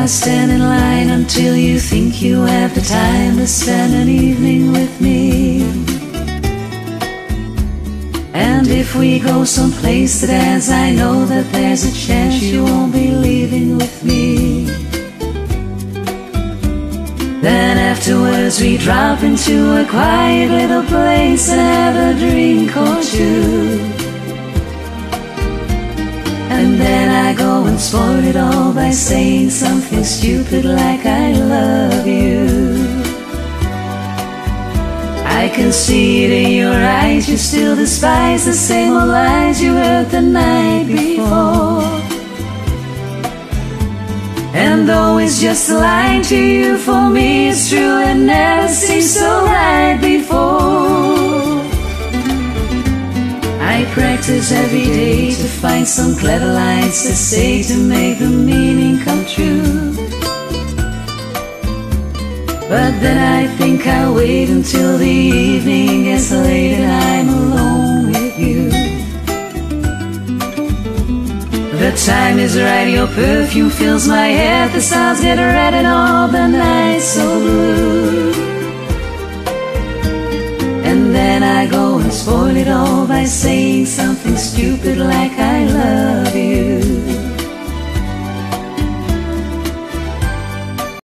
I stand in line until you think you have the time to spend an evening with me. And if we go someplace to dance, I know that there's a chance you won't be leaving with me. Then afterwards we drop into a quiet little place and have a drink or two. And then I go and spoil it all by saying something stupid like I love you. I can see it in your eyes, you still despise the same old lies you heard the night before. And though it's just a line to you, for me it's true, it never seemed so right before. I practice every day to find some clever lines to say to make the meaning come true. But then I think I'll wait until the evening gets late and I'm alone with you. The time is right, your perfume fills my head, the stars get red and all the nights so blue. And then I go and spoil it all by saying something stupid like I love you.